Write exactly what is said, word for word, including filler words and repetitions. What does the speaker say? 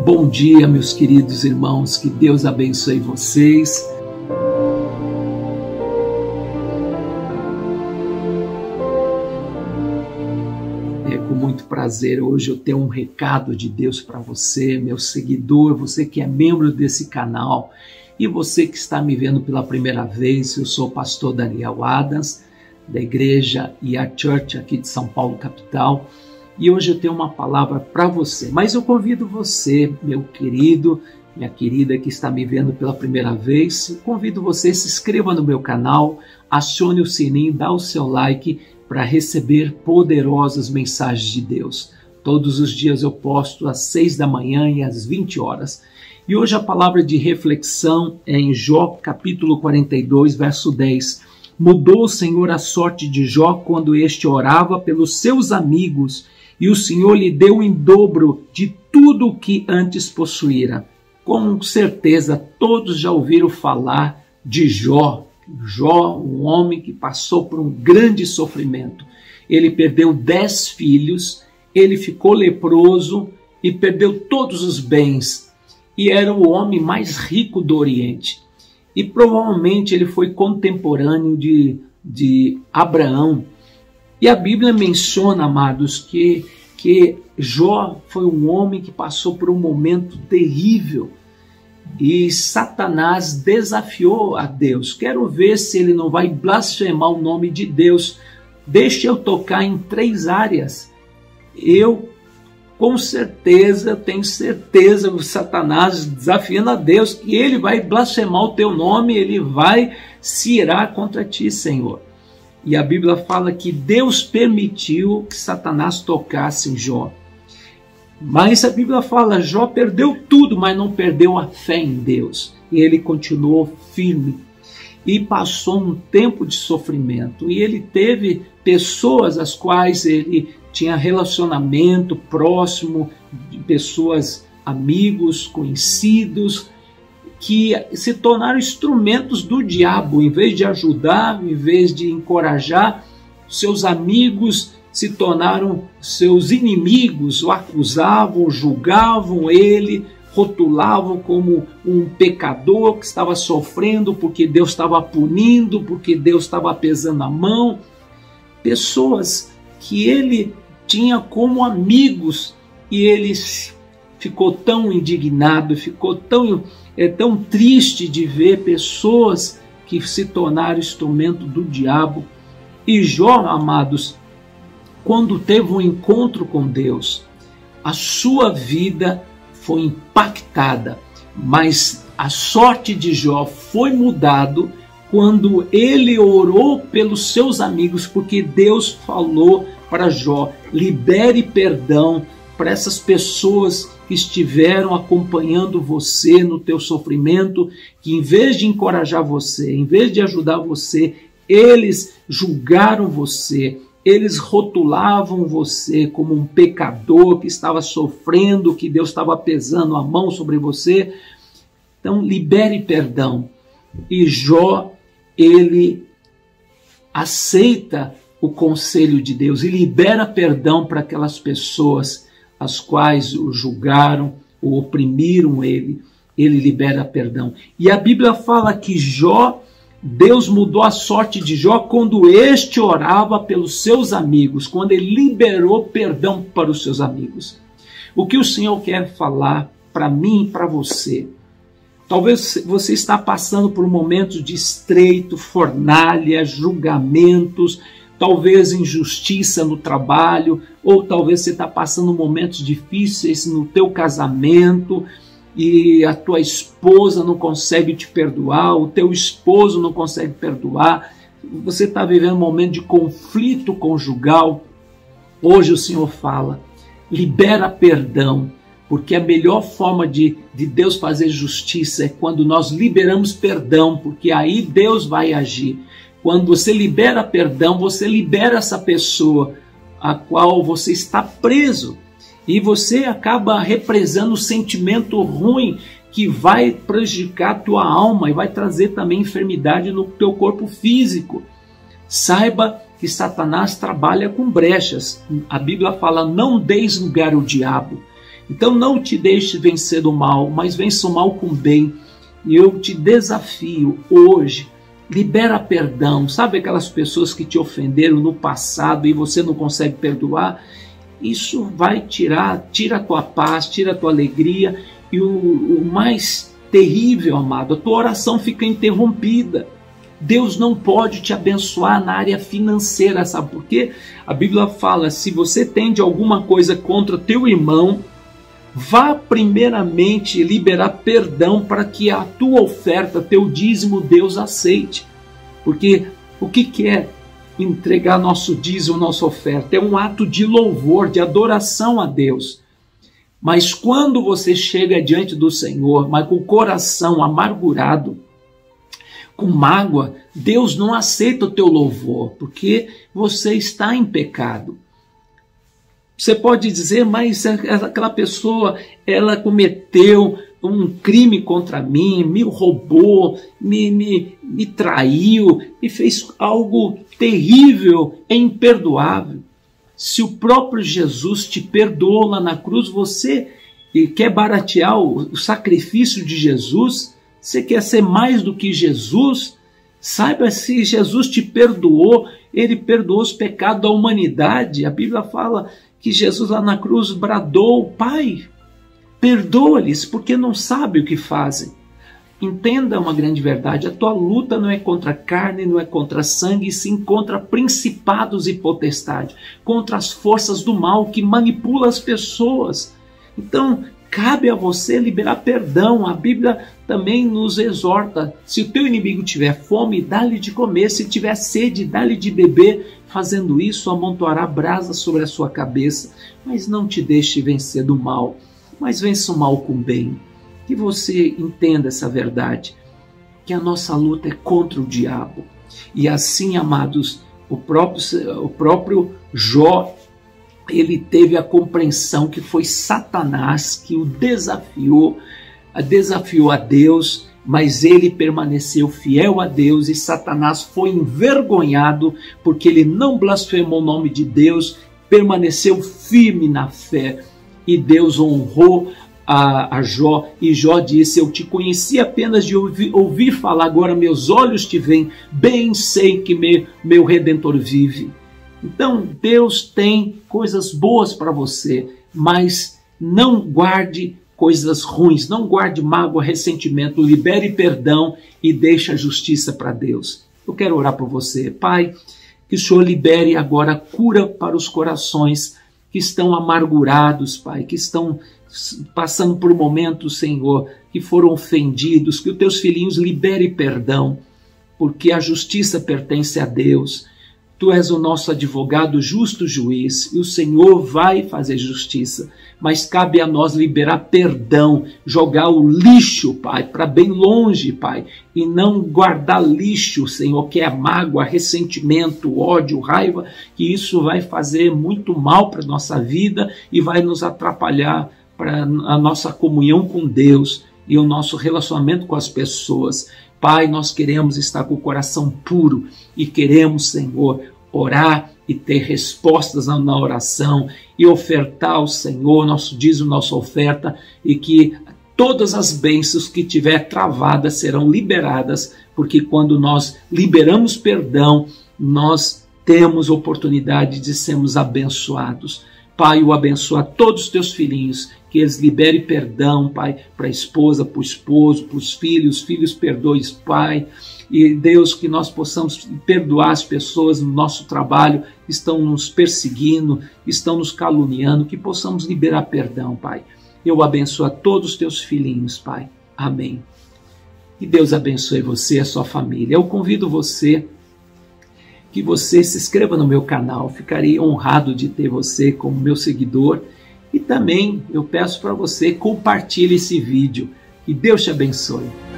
Bom dia, meus queridos irmãos, que Deus abençoe vocês. É com muito prazer, hoje eu tenho um recado de Deus para você, meu seguidor, você que é membro desse canal e você que está me vendo pela primeira vez. Eu sou o pastor Daniel Adams, da igreja e a Church aqui de São Paulo, capital. E hoje eu tenho uma palavra para você, mas eu convido você, meu querido, minha querida que está me vendo pela primeira vez, eu convido você, se inscreva no meu canal, acione o sininho, dá o seu like para receber poderosas mensagens de Deus. Todos os dias eu posto às seis da manhã e às vinte horas. E hoje a palavra de reflexão é em Jó, capítulo quarenta e dois, verso dez. Mudou o Senhor a sorte de Jó quando este orava pelos seus amigos, e o Senhor lhe deu em dobro de tudo o que antes possuíra. Com certeza todos já ouviram falar de Jó. Jó, um homem que passou por um grande sofrimento. Ele perdeu dez filhos, ele ficou leproso e perdeu todos os bens. E era o homem mais rico do Oriente. E provavelmente ele foi contemporâneo de, de Abraão. E a Bíblia menciona, amados, que, que Jó foi um homem que passou por um momento terrível. E Satanás desafiou a Deus. Quero ver se ele não vai blasfemar o nome de Deus. Deixa eu tocar em três áreas. Eu, com certeza, tenho certeza, o Satanás desafiando a Deus, que ele vai blasfemar o teu nome, ele vai se irar contra ti, Senhor. E a Bíblia fala que Deus permitiu que Satanás tocasse em Jó. Mas a Bíblia fala, Jó perdeu tudo, mas não perdeu a fé em Deus. E ele continuou firme. E passou um tempo de sofrimento. E ele teve pessoas às quais ele tinha relacionamento próximo, de pessoas, amigos, conhecidos, que se tornaram instrumentos do diabo. Em vez de ajudar, em vez de encorajar, seus amigos se tornaram seus inimigos, o acusavam, julgavam ele, rotulavam como um pecador que estava sofrendo porque Deus estava punindo, porque Deus estava pesando a mão. Pessoas que ele tinha como amigos e ele ficou tão indignado, ficou tão, é, tão triste de ver pessoas que se tornaram instrumento do diabo. E Jó, amados, quando teve um encontro com Deus, a sua vida foi impactada, mas a sorte de Jó foi mudado quando ele orou pelos seus amigos, porque Deus falou para Jó, libere perdão para essas pessoas que estiveram acompanhando você no teu sofrimento, que em vez de encorajar você, em vez de ajudar você, eles julgaram você, eles rotulavam você como um pecador que estava sofrendo, que Deus estava pesando a mão sobre você. Então, libere perdão. E Jó, ele aceita o conselho de Deus e libera perdão para aquelas pessoas as quais o julgaram, o oprimiram ele. Ele libera perdão. E a Bíblia fala que Jó, Deus mudou a sorte de Jó quando este orava pelos seus amigos, quando ele liberou perdão para os seus amigos. O que o Senhor quer falar para mim e para você? Talvez você está passando por momentos de estreito, fornalha, julgamentos, talvez injustiça no trabalho, ou talvez você está passando momentos difíceis no teu casamento, e a tua esposa não consegue te perdoar, o teu esposo não consegue perdoar, você está vivendo um momento de conflito conjugal. Hoje o Senhor fala, libera perdão, porque a melhor forma de, de Deus fazer justiça é quando nós liberamos perdão, porque aí Deus vai agir. Quando você libera perdão, você libera essa pessoa a qual você está preso. E você acaba represando o sentimento ruim que vai prejudicar a tua alma e vai trazer também enfermidade no teu corpo físico. Saiba que Satanás trabalha com brechas. A Bíblia fala, não deis lugar ao diabo. Então não te deixe vencer do mal, mas vença o mal com o bem. E eu te desafio hoje, libera perdão. Sabe aquelas pessoas que te ofenderam no passado e você não consegue perdoar? Isso vai tirar, tira a tua paz, tira a tua alegria. E o, o mais terrível, amado, a tua oração fica interrompida. Deus não pode te abençoar na área financeira, sabe por quê? A Bíblia fala, se você tem de alguma coisa contra teu irmão, vá primeiramente liberar perdão para que a tua oferta, teu dízimo, Deus aceite. Porque o que que é entregar nosso dízimo, nossa oferta? É um ato de louvor, de adoração a Deus. Mas quando você chega diante do Senhor, mas com o coração amargurado, com mágoa, Deus não aceita o teu louvor, porque você está em pecado. Você pode dizer, mas aquela pessoa, ela cometeu um crime contra mim, me roubou, me, me, me traiu, me fez algo terrível, é imperdoável. Se o próprio Jesus te perdoou lá na cruz, você quer baratear o, o sacrifício de Jesus? Você quer ser mais do que Jesus? Saiba, se Jesus te perdoou, ele perdoou os pecados da humanidade. A Bíblia fala que Jesus lá na cruz bradou, Pai, perdoa-lhes porque não sabem o que fazem. Entenda uma grande verdade, a tua luta não é contra carne, não é contra sangue, sim contra principados e potestades, contra as forças do mal que manipulam as pessoas. Então, cabe a você liberar perdão. A Bíblia também nos exorta, se o teu inimigo tiver fome, dá-lhe de comer, se tiver sede, dá-lhe de beber. Fazendo isso, amontoará brasas sobre a sua cabeça, mas não te deixe vencer do mal, mas vença o mal com o bem. Que você entenda essa verdade, que a nossa luta é contra o diabo. E assim, amados, o próprio, o próprio Jó, ele teve a compreensão que foi Satanás que o desafiou, desafiou a Deus, mas ele permaneceu fiel a Deus e Satanás foi envergonhado porque ele não blasfemou o nome de Deus, permaneceu firme na fé e Deus honrou a, a Jó, e Jó disse, eu te conheci apenas de ouvir, ouvir falar, agora meus olhos te veem, bem sei que meu, meu Redentor vive. Então Deus tem coisas boas para você, mas não guarde coisas ruins, não guarde mágoa, ressentimento, libere perdão e deixe a justiça para Deus. Eu quero orar por você, Pai, que o Senhor libere agora cura para os corações que estão amargurados, Pai, que estão passando por momentos, Senhor, que foram ofendidos, que os teus filhinhos libere perdão, porque a justiça pertence a Deus. Tu és o nosso advogado, justo juiz, e o Senhor vai fazer justiça, mas cabe a nós liberar perdão, jogar o lixo, Pai, para bem longe, Pai, e não guardar lixo, Senhor, que é mágoa, ressentimento, ódio, raiva, que isso vai fazer muito mal para a nossa vida e vai nos atrapalhar para a nossa comunhão com Deus e o nosso relacionamento com as pessoas. Pai, nós queremos estar com o coração puro e queremos, Senhor, orar e ter respostas na oração e ofertar ao Senhor nosso dízimo, nossa oferta, e que todas as bênçãos que tiver travadas serão liberadas, porque quando nós liberamos perdão, nós temos oportunidade de sermos abençoados. Pai, eu abençoa todos os teus filhinhos, que eles liberem perdão, Pai, para a esposa, para o esposo, para os filhos, filhos perdoem, Pai. E Deus, que nós possamos perdoar as pessoas no nosso trabalho, que estão nos perseguindo, estão nos caluniando, que possamos liberar perdão, Pai. Eu abençoo a todos os teus filhinhos, Pai. Amém. Que Deus abençoe você e a sua família. Eu convido você que você se inscreva no meu canal, ficarei honrado de ter você como meu seguidor, e também eu peço para você compartilhe esse vídeo, e Deus te abençoe.